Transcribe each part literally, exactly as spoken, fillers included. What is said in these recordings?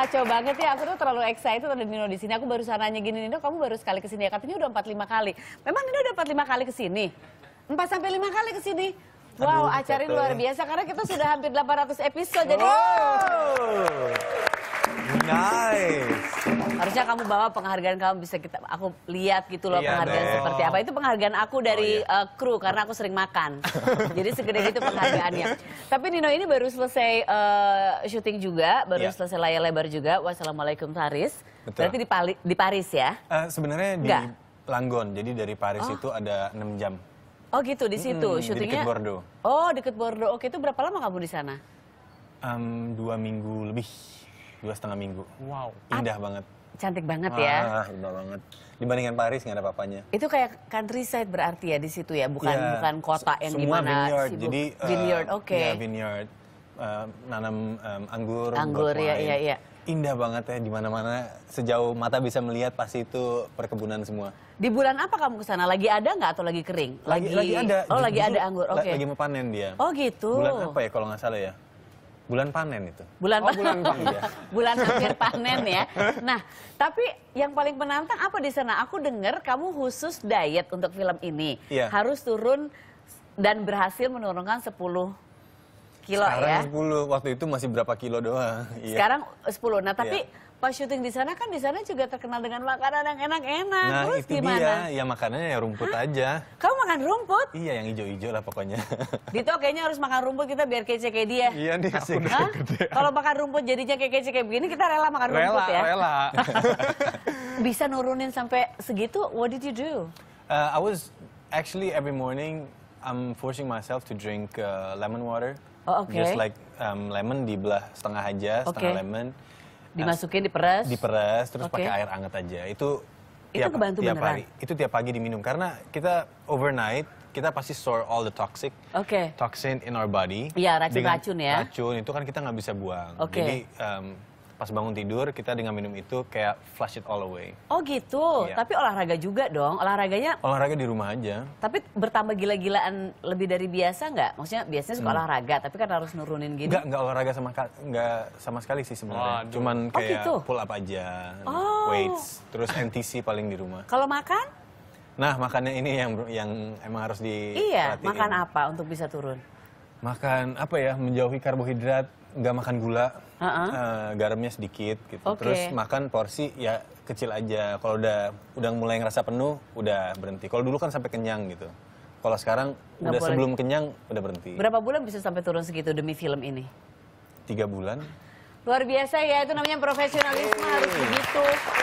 kacau banget ya, aku tuh terlalu excited ada Nino di sini. Aku baru nanya gini, Nino kamu baru sekali kesini ya, katanya udah empat lima kali. Memang Nino udah empat lima kali kesini? empat sampai lima kali kesini? Wow, Aduh, acara luar biasa karena kita sudah hampir delapan ratus episode. Jadi wow. Nice. Harusnya kamu bawa penghargaan kamu, bisa kita aku lihat gitu loh, iya penghargaan deh. seperti apa. Itu penghargaan aku dari oh, iya. uh, kru karena aku sering makan. Jadi segede itu penghargaannya. Tapi Nino ini baru selesai uh, syuting juga, baru yeah. selesai layar lebar juga. Wassalamualaikum Paris. Betul. Berarti di, Pali, di Paris ya? Uh, Sebenarnya di Enggak. Langgon, jadi dari Paris Oh. itu ada enam jam. Oh gitu, di situ Hmm, syutingnya? di deket Bordeaux. Oh, deket Bordeaux. Oke, itu berapa lama kamu di sana? Um, dua minggu lebih, dua setengah minggu. Wow. Indah banget. Cantik banget ya. Ah, indah banget. Dibandingkan Paris nggak ada apa-apanya. Itu kayak countryside berarti ya di situ ya, bukan Ya, bukan kota yang semua gimana vineyard. sibuk. Jadi uh, Vineyard, oke. Ya, vineyard. Uh, nanam um, anggur, Anggur, buat ya, wine. iya, iya. Indah banget ya, di mana-mana sejauh mata bisa melihat pasti itu perkebunan semua. Di bulan apa kamu kesana? Lagi ada nggak atau lagi kering? Lagi, lagi ada. Oh, lagi Justru ada anggur. Oke. Lagi mau panen dia. Oh gitu. Bulan apa ya kalau nggak salah ya? Bulan panen itu. Bulan oh, bulan panen ya. Bulan hampir panen ya. Nah, tapi yang paling menantang apa di sana? Aku dengar kamu khusus diet untuk film ini. Iya. Harus turun dan berhasil menurunkan sepuluh kilo Sekarang ya. sepuluh, waktu itu masih berapa kilo doang. Iya. Sekarang sepuluh. Nah, tapi Iya. pas syuting di sana kan di sana juga terkenal dengan makanan yang enak-enak. Nah Terus itu gimana? dia, ya makanannya ya rumput Hah? aja. Kamu makan rumput? Iya yang hijau-hijau lah pokoknya. Dito kayaknya harus makan rumput kita biar kece kayak dia. Iya nih kasih Hah? gede. Kalau makan rumput jadinya kayak kece kayak begini, kita rela makan Rela, rumput ya? rela. Bisa nurunin sampai segitu, what did you do? Uh, I was actually every morning I'm forcing myself to drink uh, lemon water. Oh, oke. Just like um, lemon dibelah setengah aja, setengah Oke. lemon. Dimasukin, diperes? Diperes, terus Oke. pakai air hangat aja. Itu Itu tiap, kebantu tiap beneran? hari. Itu tiap pagi diminum karena kita overnight kita pasti store all the toxic Oke. toxin in our body. Iya, racun-racun Dengan ya. Racun itu kan kita nggak bisa buang. Oke. Jadi um, pas bangun tidur kita dengan minum itu kayak flush it all away. Oh gitu, Iya. tapi olahraga juga dong, olahraganya Olahraga di rumah aja. tapi bertambah gila-gilaan lebih dari biasa nggak? Maksudnya biasanya suka Hmm. olahraga, tapi kan harus nurunin gini. Nggak, nggak olahraga sama ka- nggak sama sekali sih sebenarnya. Waduh. Cuman Oh, kayak gitu? pull up aja, Oh. weights, terus N T C paling di rumah. Kalau makan? Nah makannya ini yang yang emang harus di. Iya, makan apa untuk bisa turun? Makan apa ya? Menjauhi karbohidrat, nggak makan gula, Uh-uh. eh, garamnya sedikit gitu. Oke. Terus makan porsi ya kecil aja. Kalau udah udah mulai ngerasa penuh, udah berhenti. Kalau dulu kan sampai kenyang gitu. Kalau sekarang Nggak udah boleh. sebelum kenyang udah berhenti. Berapa bulan bisa sampai turun segitu demi film ini? Tiga bulan. Luar biasa ya, itu namanya profesionalisme, harus begitu.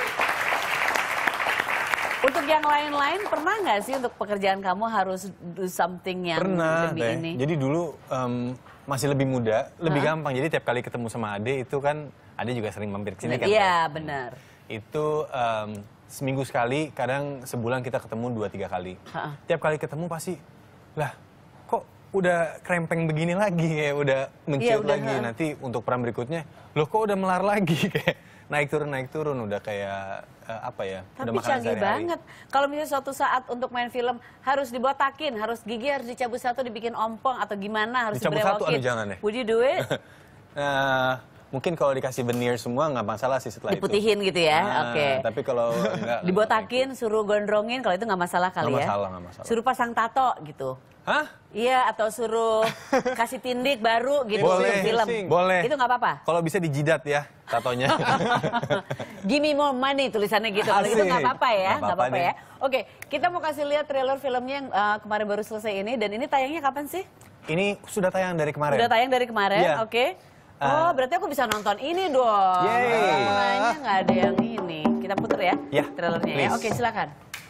Untuk yang lain-lain, pernah nggak sih untuk pekerjaan kamu harus do something yang Pernah demi deh. ini? Jadi dulu em, masih lebih muda, lebih Hah? gampang. Jadi tiap kali ketemu sama Ade itu kan Ade juga sering mampir ke sini kan. Iya, Teh? benar. Itu em, seminggu sekali, kadang sebulan kita ketemu dua tiga kali. Ha-ha. Tiap kali ketemu pasti, lah kok udah krempeng begini lagi, kayak udah menciut Iya, udah, lagi. ha. Nanti untuk peran berikutnya, loh kok udah melar lagi, kayak naik turun naik turun, udah kayak eh, apa ya? Tapi udah makanan canggih sehari-hari. banget. Kalau misalnya suatu saat untuk main film harus dibotakin, harus gigi harus dicabut satu, dibikin ompong atau gimana, harus Dicabut satu, diberewokin. aduh jangan deh. Would you do it? Nah, mungkin kalau dikasih veneer semua nggak masalah sih setelah Diputihin itu. gitu ya, Nah, oke. Tapi kalau enggak, Dibotakin, suruh gondrongin, kalau itu nggak masalah kali Nggak ya? masalah, nggak masalah. Suruh pasang tato gitu. Hah? Iya, atau suruh kasih tindik baru gitu Boleh, sebelum film. boleh. Itu nggak apa-apa? Kalau bisa dijidat ya tatonya. Give me more money tulisannya gitu. Kalau gitu nggak Asik. apa-apa ya, Nggak nggak apa-apa apa-apa ya. Oke, kita mau kasih lihat trailer filmnya yang uh, kemarin baru selesai ini. Dan ini tayangnya kapan sih? Ini sudah tayang dari kemarin. Udah tayang dari kemarin, Iya. oke. Oh, berarti aku bisa nonton ini dong. Yeay. Mulanya nggak ada yang ini. Kita puter ya, Ya, trailernya ya. please. Oke, silakan.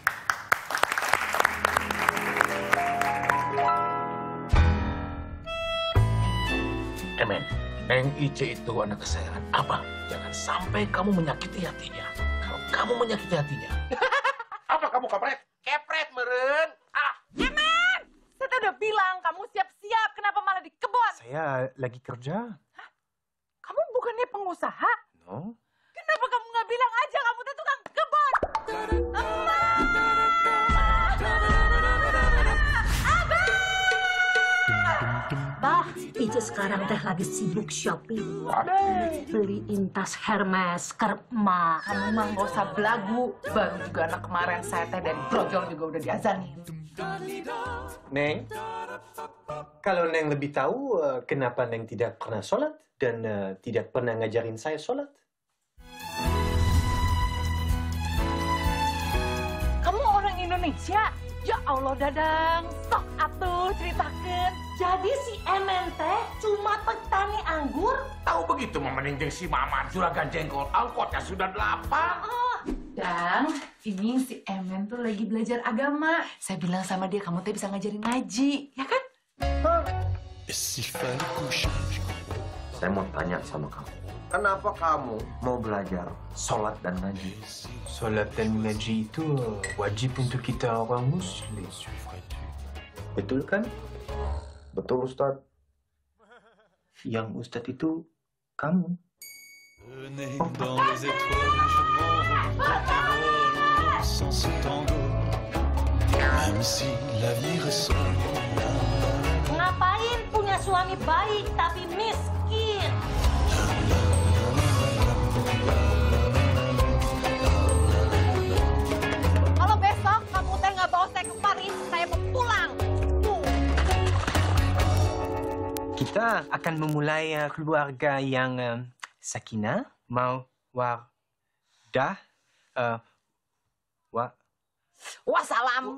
Emen, Neng Ice itu anak kesayangan Abang. Jangan sampai kamu menyakiti hatinya. Kalau kamu menyakiti hatinya. Apa kamu kapret? Kepret meren. Ah, Emen! Saya udah bilang kamu siap-siap, kenapa malah di kebun? Saya lagi kerja. Kamu bukannya pengusaha? No. Kenapa kamu nggak bilang aja kamu tuh tukang kebun? Dum, dum, dum. Bah, Ica sekarang teh lagi sibuk shopping. Beliin tas Hermes ke emak. Kamu mah nggak usah belagu. Baru juga anak kemarin saya teh dari brojol juga udah diazanin. Neng, kalau Neng lebih tahu uh, kenapa Neng tidak pernah sholat dan uh, tidak pernah ngajarin saya sholat? Kamu orang Indonesia? Ya Allah, Dadang. Sok atuh ceritakan. Jadi si Emen teh cuma petani anggur? Tahu begitu Mama Neng jeung si Maman juragan jengkol angkotnya sudah delapan. Dang, ini si Emen tuh lagi belajar agama. Saya bilang sama dia, kamu teh bisa ngajarin ngaji, ya kan? Saya mau tanya sama kamu. Kenapa kamu mau belajar sholat dan ngaji? Sholat dan ngaji itu wajib untuk kita orang muslim. Betul kan? Betul, Ustadz. Yang Ustadz itu kamu. Ngapain punya suami baik tapi miskin? Kalau besok kamu teh nggak bawa saya ke Paris, saya mau pulang. Kita akan memulai uh, keluarga yang uh, sakinah, mawaddah, uh, wa... Wassalam.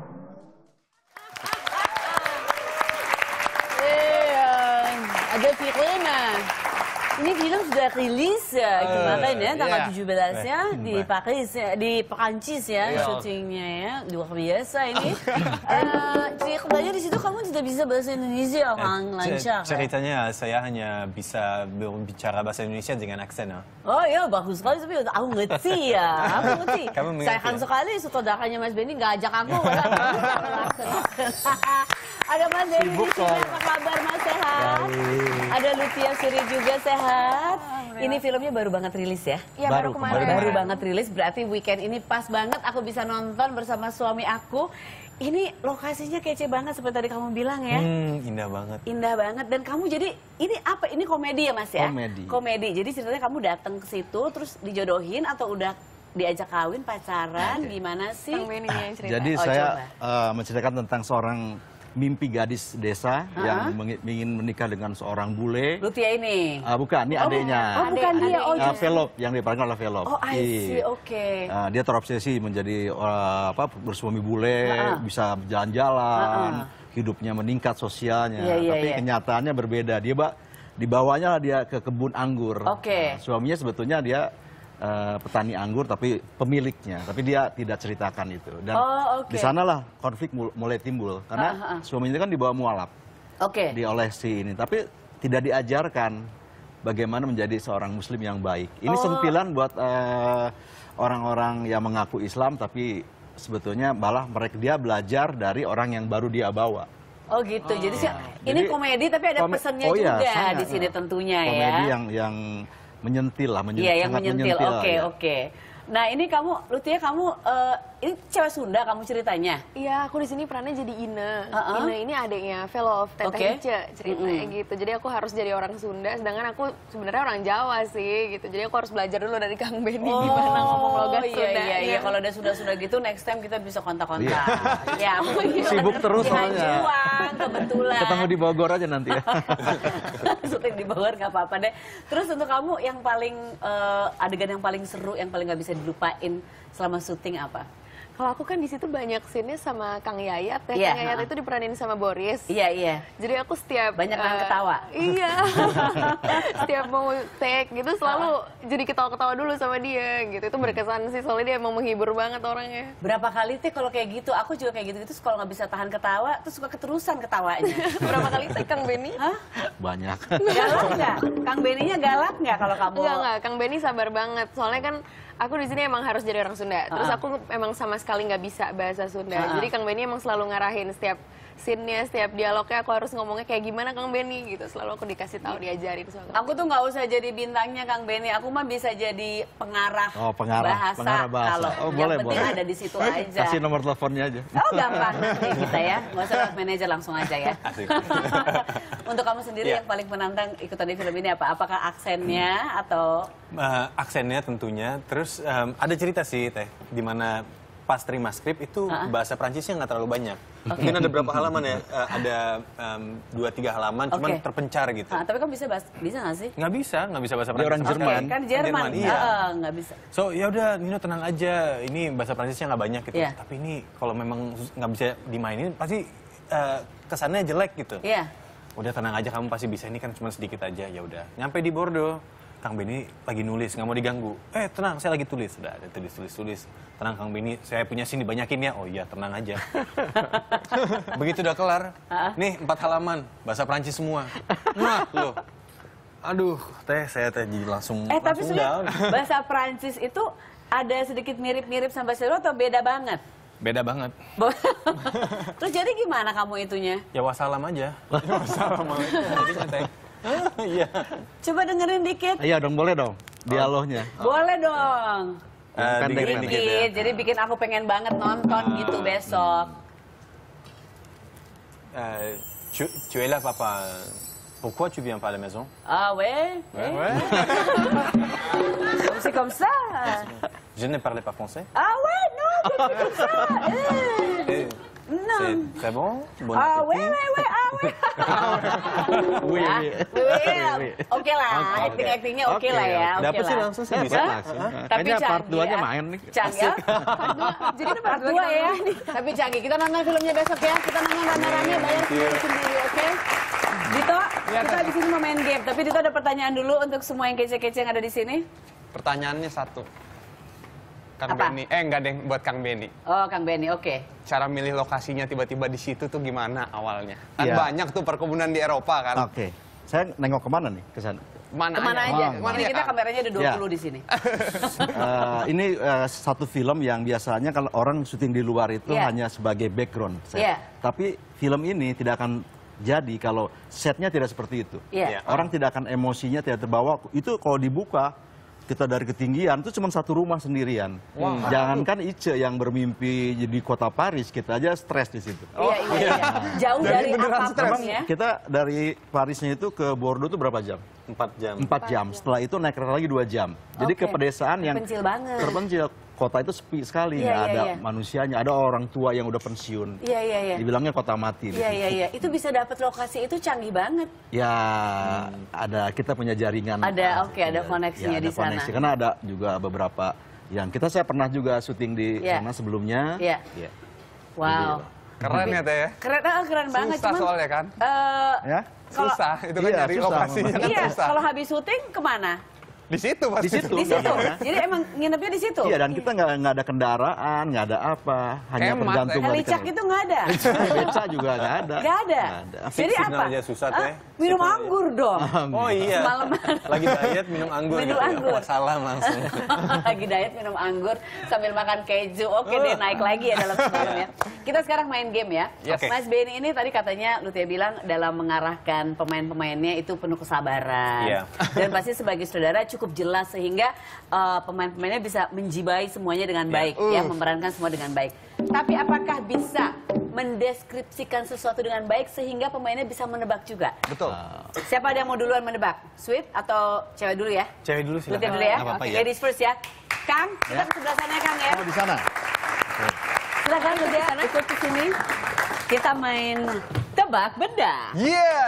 Eh, ada film. Ini film sudah rilis ya, kemarin ya, tanggal iya. tujuh belas ya, Eh, di Mbak. Paris, ya, di Perancis ya, Iya. syutingnya ya, luar biasa ini. Eh, ceritanya di situ kamu tidak bisa bahasa Indonesia, orang Eh, lancar. ya? Ceritanya saya hanya bisa berbicara bahasa Indonesia dengan aksen. Ya. Oh iya, bagus sekali, tapi aku ngerti ya, aku ngerti. Kamu mengerti, Sayang ya? sekali saudaranya Mas Benny nggak ajak aku. Ada Mas Benny di sini, apa kabar Mas, sehat? Ada Lutia Suri juga sehat. Ini filmnya baru banget rilis ya? Iya, Baru, baru kemarin. kemarin. Baru banget rilis, berarti weekend ini pas banget aku bisa nonton bersama suami aku. Ini lokasinya kece banget seperti tadi kamu bilang ya. Hmm, indah banget. Indah banget, dan kamu jadi ini apa, ini komedi ya Mas ya? Komedi. Komedi, jadi ceritanya kamu datang ke situ terus dijodohin atau udah diajak kawin, pacaran, gimana sih? Kang Benny yang cerita. Jadi Oh, saya coba. eh, menceritakan tentang seorang mimpi gadis desa Ha-ha. yang mengi- ingin menikah dengan seorang bule. Lutia ini? Ah, bukan, ini adiknya. Oh bukan dia, oh Ah, justru. Velop, yang diperankan oleh Velop. Oh I see, Iya. oke. Ah, dia terobsesi menjadi eh, apa bersuami bule, Ha-ha. bisa jalan-jalan, Ha-ha. hidupnya meningkat sosialnya. Iya, iya, Tapi iya. kenyataannya berbeda. Dia Mbak, dibawanya dia ke kebun anggur. Oke. Nah, suaminya sebetulnya dia eh, petani anggur tapi pemiliknya, tapi dia tidak ceritakan itu. Dan Oh, oke. di sanalah konflik mul- mulai timbul karena Ha, ha, ha. suaminya kan dibawa mualaf Oke. di oleh si ini, tapi tidak diajarkan bagaimana menjadi seorang muslim yang baik. Ini Oh. sentilan buat eh, orang-orang yang mengaku Islam tapi sebetulnya malah mereka dia belajar dari orang yang baru dia bawa. Oh gitu, jadi sih ini Jadi, komedi tapi ada Kome- pesannya oh iya, juga sangat, di sini ya. tentunya ya. Komedi yang yang menyentil lah, menyentil, Iya, yang sangat menyentil. Oke, ya. oke. Nah, ini kamu, Lutia, kamu eh, ini cewek Sunda kamu ceritanya. Iya, aku di sini perannya jadi Ine. Uh-uh. Ine ini adiknya Velov, Teteh Oke. Ice ceritanya Mm-mm. gitu. Jadi aku harus jadi orang Sunda, sedangkan aku sebenarnya orang Jawa sih gitu. Jadi aku harus belajar dulu dari Kang Benny gimana ngomong logat iya, Sunda. Iya, iya, kalau udah Sunda-Sunda gitu, next time kita bisa kontak-kontak. Ya, aku Sibuk terus di soalnya. Hanjuang, kebetulan. Ketemu di Bogor aja nanti ya. Syuting di Bogor nggak apa-apa deh. Terus untuk kamu yang paling eh, adegan yang paling seru, yang paling nggak bisa dilupain selama syuting apa? Kalau aku kan di situ banyak scene-nya sama Kang Yayat ya. Iya, Kang Yayat ha-ha. itu diperanin sama Boris. Iya, iya. Jadi aku setiap Banyak orang eh, ketawa. Iya. Setiap mau take gitu selalu jadi ketawa-ketawa dulu sama dia gitu. Itu berkesan sih soalnya dia emang menghibur banget orangnya. Berapa kali teh kalau kayak gitu, aku juga kayak gitu, terus kalau nggak bisa tahan ketawa, terus suka keterusan ketawanya. Berapa kali take Kang Benny? Hah? Banyak. Galak nggak? Kang Benny-nya galak nggak kalau kamu? Enggak, enggak. Kang Benny sabar banget. Soalnya kan aku di sini emang harus jadi orang Sunda. Terus Ah. aku emang sama sekali nggak bisa bahasa Sunda. Ah. Jadi Kang Benny emang selalu ngarahin setiap scene-nya, setiap dialognya aku harus ngomongnya kayak gimana Kang Benny gitu. Selalu aku dikasih tahu, diajarin soal. Aku tuh nggak usah jadi bintangnya Kang Benny, aku mah bisa jadi pengarah, Oh, pengarah, bahasa. pengarah bahasa. Kalau Oh, yang boleh, penting boleh. ada di situ aja. Kasih nomor teleponnya aja. Oh gampang nih kita ya, nggak usah lewat manajer langsung aja ya. Asik. Untuk kamu sendiri Iya. yang paling menantang ikutan di film ini apa? Apakah aksennya atau Eh, aksennya tentunya, terus em, ada cerita sih Teh, di mana pas terima skrip itu bahasa Prancisnya nggak terlalu banyak. Mungkin ada berapa halaman ya, eh, ada em, dua tiga halaman, cuman Oke. terpencar gitu. Ah, tapi kamu bisa bahas, bisa nggak sih? Nggak bisa, nggak bisa bahasa Dia Prancis. orang sama Jerman. sekali. Kan Jerman, iya. Ah, nggak bisa. So ya udah Nino tenang aja, ini bahasa Prancisnya nggak banyak gitu. Iya. Tapi ini kalau memang nggak bisa dimainin pasti eh, kesannya jelek gitu. Iya. Udah tenang aja, kamu pasti bisa, ini kan cuma sedikit aja. Ya udah, nyampe di Bordeaux, Kang Benny lagi nulis, nggak mau diganggu. Eh tenang, saya lagi tulis. Udah ada tulis tulis tulis. Tenang Kang Benny, saya punya sini banyakin ya. Oh iya, tenang aja. Begitu udah kelar, nih empat halaman bahasa Prancis semua. Nah loh, aduh Teh, saya teh jadi langsung Eh tapi langsung down. sebenarnya bahasa Prancis itu ada sedikit mirip-mirip sama bahasa Jawa atau beda banget? Beda banget. Bo- Terus jadi gimana kamu itunya? Ya wassalam aja. Ya wassalam jadinya Teh. Iya. Coba dengerin dikit. Iya dong, boleh dong. Dialognya. Boleh dong. Eh, Pendek, dengerin pendek. dikit ya. Dikit, jadi bikin aku pengen banget nonton gitu besok. Euh, tu, tu es là, papa. Pourquoi tu viens pas à la maison? Ah ouais? Ouais. C'est comme ça. Je ne parlais pas français. Ah ouais, non, c'est comme ça. Eh. Eh, Non. C'est très bon. Bon Ah ouais, appétit. ouais, ouais, ah ouais. Wih, Ah, wih. wih, Wih. Oke lah, Oke. acting-actingnya oke lah ya. oke Dapet sih lah. langsung sih Dapat bisa. langsung. Tapi Kayaknya part canggih dua-nya ya. main nih. Canggih ya? Jadi itu Part dua ya. Tapi canggih. Kita nonton filmnya besok ya. Kita nonton rame-rame, bayar sendiri sendiri, oke? Dito, kita di sini mau main game. Tapi Dito ada pertanyaan dulu untuk semua yang kece-kece yang ada di sini. Pertanyaannya satu. Kang Apa? Benny, eh enggak deh, buat Kang Benny. Oh, Kang Benny, oke. Cara milih lokasinya tiba-tiba di situ tuh gimana awalnya? Kan Iya. banyak tuh perkebunan di Eropa kan. Oke. Saya nengok kemana nih ke sana? Mana Kemana aja? Oh, Kemana Ini ya, kita Kang? kameranya ada dua puluh Ya. di sini. Eh, ini eh, satu film yang biasanya kalau orang syuting di luar itu Iya. hanya sebagai background set. Iya. Tapi film ini tidak akan jadi kalau setnya tidak seperti itu. Iya. Orang tidak akan emosinya tidak terbawa. Itu kalau dibuka kita dari ketinggian itu cuma satu rumah sendirian. Jangankan Ice yang bermimpi jadi kota Paris, kita aja stres di situ. Iya, iya, iya. Jauh Jadi dari beneran apapun stres. ya. Kita dari Parisnya itu ke Bordeaux itu berapa jam? Empat jam. Empat jam. Setelah itu naik kereta lagi dua jam. Jadi Oke. ke pedesaan yang Terpencil banget. terpencil. Kota itu sepi sekali, Iya, nggak iya, ada iya. manusianya. Ada orang tua yang udah pensiun. Iya, iya, iya. Dibilangnya kota mati. di Iya, situ. iya, iya. Itu bisa dapat lokasi itu canggih banget. Ya, ada kita punya jaringan. Ada, Ah, oke, ada koneksinya ya, di ada koneksi. sana. Karena ada juga beberapa yang kita saya pernah juga syuting di Iya. sana sebelumnya. Iya. Iya. Wow. Keren ya Teh ya? Keren, ah, keren banget. Susah Cuman, soalnya kan? eh, Ya. Kalau- Susah, itu kan Iya, nyari susah lokasinya kan iya, susah. kalau habis syuting kemana? Di situ pasti. Di situ. Di situ. Iya. Jadi emang nginepnya di situ. Iya, dan kita nggak nggak ada kendaraan, nggak ada apa, hanya Hemat, bergantung ya. dari Helicak kendaraan. itu nggak ada. Beca juga nggak ada. Nggak ada. Nggak ada. Jadi Signal apa? aja susah, Hah? Teh. Minum Signal anggur dong. Oh iya. Semalaman. Lagi diet minum anggur Minum gitu. anggur. Ya. Wassalam langsung. Lagi diet minum anggur sambil makan keju. Oke deh, naik lagi ya dalam semalam ya. Kita sekarang main game ya. Yes. Oke. Mas Benny ini tadi katanya Lutia bilang dalam mengarahkan pemain-pemainnya itu penuh kesabaran. Iya. Dan pasti sebagai saudara cukup jelas sehingga uh, pemain-pemainnya bisa menjibai semuanya dengan baik ya, memerankan semua dengan baik. Tapi apakah bisa mendeskripsikan sesuatu dengan baik sehingga pemainnya bisa menebak juga? Betul. Siapa ada yang mau duluan menebak? Sweet atau cewek dulu ya? Cewek dulu silakan. Lutia dulu ya. Nggak apa-apa Oke, ya. ladies first ya. Kang, kita ke sebelah sana ya Kang ya. Oh, di sana. Silakan Lutia ikut ke sini. Kita main tebak benda. Yeah!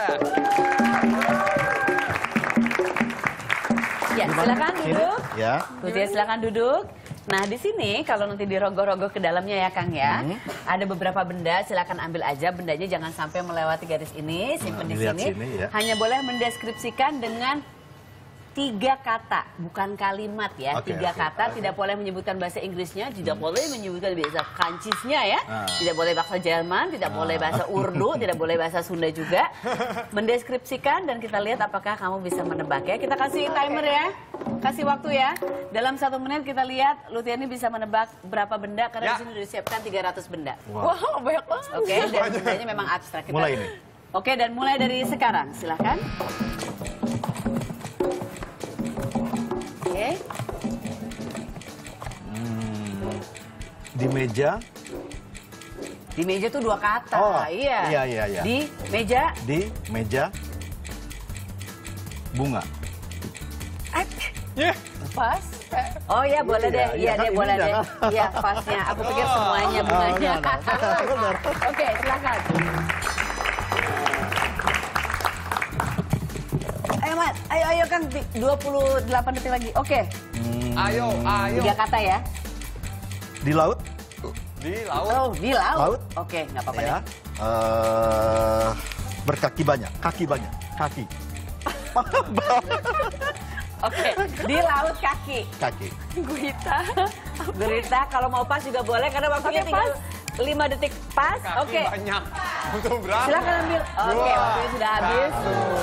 Ya, silakan duduk. Ya. Lutia silakan duduk. Nah, di sini kalau nanti dirogoh-rogoh ke dalamnya ya Kang ya. Ada beberapa benda, silakan ambil aja. Bendanya jangan sampai melewati garis ini, simpen di dilihat sini. sini, ya. Hanya boleh mendeskripsikan dengan tiga kata, bukan kalimat ya. Oke, tiga oke. kata, tidak boleh menyebutkan bahasa Inggrisnya, tidak boleh menyebutkan bahasa Prancisnya ya. Ah. Tidak boleh bahasa Jerman, tidak boleh bahasa Urdu, tidak boleh bahasa Sunda juga. Mendeskripsikan dan kita lihat apakah kamu bisa menebak ya. Kita kasih timer ya. Kasih waktu ya. Dalam satu menit kita lihat Luthiani bisa menebak berapa benda karena Ya. di sini sudah disiapkan tiga ratus benda. Wow, banyak banget. Oke, dan bendanya memang abstrak. Kita- Mulai ini. Oke, dan mulai dari sekarang, silakan. Oke, Hmm, di meja, di meja tuh dua kata. Oh, iya. iya, iya, iya. Di meja. di meja, bunga. Pas. Oh iya, boleh deh. Iya, Iya iya, deh, ini boleh deh. jangan. Iya, pasnya. Aku pikir semuanya bunganya. Benar. Oke, silakan. Ayo, Mat. Ayo, ayo, Kang. dua puluh delapan detik lagi. Oke. Ayo, ayo. Tiga kata ya. Di laut, Di laut. Oh, di laut. Laut. Oke, nggak apa-apa ya. deh. Eh, berkaki banyak, kaki banyak, kaki, Oke, di laut kaki. kaki. Gurita. Berita kalau mau pas juga boleh karena waktunya Oke, tinggal lima detik pas. Kaki Oke. banyak. Untuk berapa? Silakan ambil. Oke, Dua. waktunya sudah habis.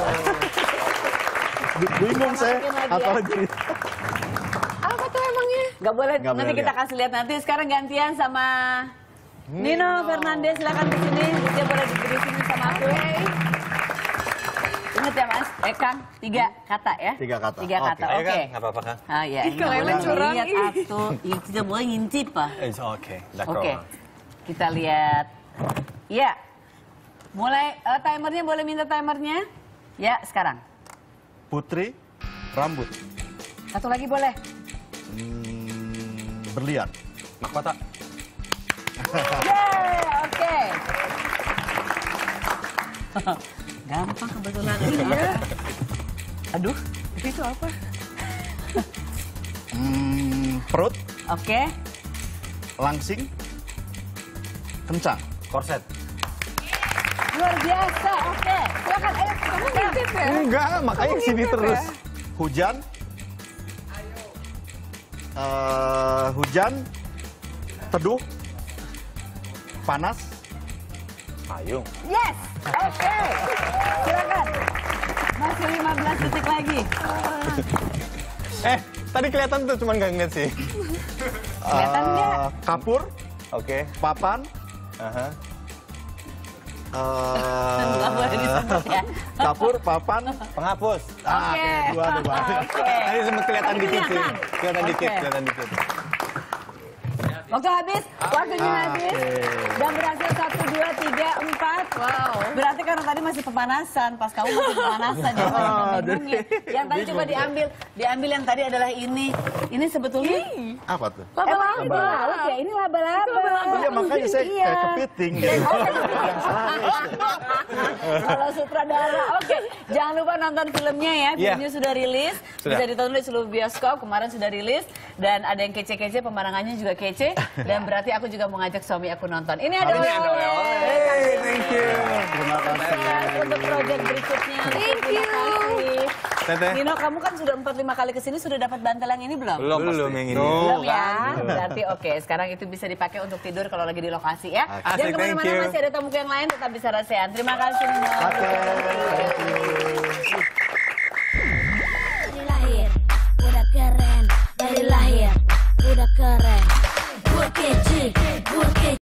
Bingung saya, Masukin lagi ya. apa lagi? Apa tuh emangnya? Gak boleh, Nggak nanti boleh kita lihat. kasih lihat nanti. Sekarang gantian sama Nino Fernandez, silakan ke sini. Dia boleh di sini sama aku. Ingat ya Mas, eh Kang, tiga kata ya. Tiga kata. Tiga Oke. kata, Ayo oke. kan, nggak apa-apa kan? Ah ya, Ih, kalau nggak Ellen boleh curang, lihat ih. atau ih, tidak boleh ngintip pak. It's okay, d'accord. Oke, kita lihat. Ya, mulai eh, timernya boleh minta timernya? Ya, sekarang. Putri, rambut, Satu lagi boleh. hmm, berlian, Mahkota. Yeay, oke. Gampang kebetulan ya. Aduh, itu apa? hmm, perut, Oke, langsing, kencang, Korset. luar biasa. Oke, silakan. Ayo, kamu ngintip ya? Enggak, makanya sini terus. hujan, eh, hujan, teduh, panas, Payung. Yes, oke. Silakan. Masih lima belas detik lagi. Eh, tadi kelihatan tuh, cuman nggak ngeliat sih. Kelihatan eh, nggak? kapur, Oke. papan, Aha. eh, Nggak boleh disebut ya. kapur, papan, Penghapus. ah, Oke. oke, dua ada banget. Oke. Tadi sempat kelihatan Tapi dikit sih. kelihatan. Kelihatan Oke. dikit, kelihatan dikit. Waktu habis, waktunya Oke. habis. Dan berhasil satu, dua, tiga, empat. Wow. Berarti karena tadi masih pemanasan. Pas kamu masih pemanasan ya. masih membingungin. Yang tadi coba diambil. Diambil yang tadi adalah ini. Ini sebetulnya. Apa tuh? Emang itu laut ya? Ini laba-laba. Iya, makanya saya Iya. kayak kepiting gitu. Kalau sutradara, oke. Jangan lupa nonton filmnya ya. Iya. Filmnya sudah rilis. Sudah. Bisa ditonton di seluruh bioskop. Kemarin sudah rilis. Dan ada yang kece-kece, pemandangannya juga kece. Dan berarti aku juga mau ngajak suami aku nonton. Ini ada Ini ada oleh-oleh. oleh-oleh. Hey, thank you. Terima kasih. Untuk proyek berikutnya. Thank Terima you. kasih. Teteh. Nino, kamu kan sudah empat lima kali kesini sudah dapat bantal yang ini belum? Belum, Belum pasti. yang ini. Belum ya? Berarti oke, sekarang itu bisa dipakai untuk tidur kalau lagi di lokasi ya. Asik, Dan kemana-mana thank you. masih ada tamu yang lain, tetap bisa rasean. Terima kasih Nino. Oke.